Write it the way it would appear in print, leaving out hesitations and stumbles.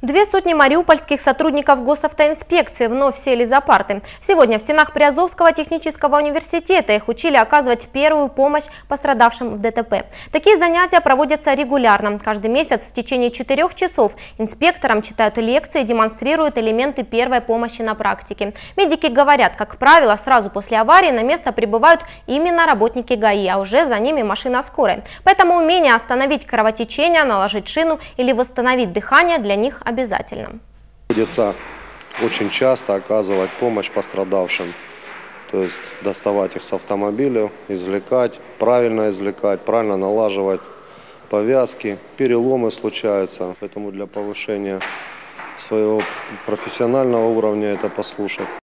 200 мариупольских сотрудников госавтоинспекции вновь сели за парты. Сегодня в стенах Приазовского технического университета их учили оказывать первую помощь пострадавшим в ДТП. Такие занятия проводятся регулярно. Каждый месяц в течение 4 часов инспекторам читают лекции и демонстрируют элементы первой помощи на практике. Медики говорят, как правило, сразу после аварии на место прибывают именно работники ГАИ, а уже за ними машина скорой. Поэтому умение остановить кровотечение, наложить шину или восстановить дыхание для них обязательно. Приходится очень часто оказывать помощь пострадавшим, то есть доставать их с автомобиля, извлекать, правильно налаживать повязки, переломы случаются, поэтому для повышения своего профессионального уровня это послушать.